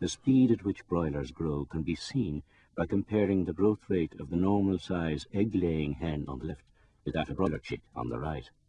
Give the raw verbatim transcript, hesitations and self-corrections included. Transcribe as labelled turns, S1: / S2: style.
S1: The speed at which broilers grow can be seen by comparing the growth rate of the normal size egg-laying hen on the left with that of a broiler chick on the right.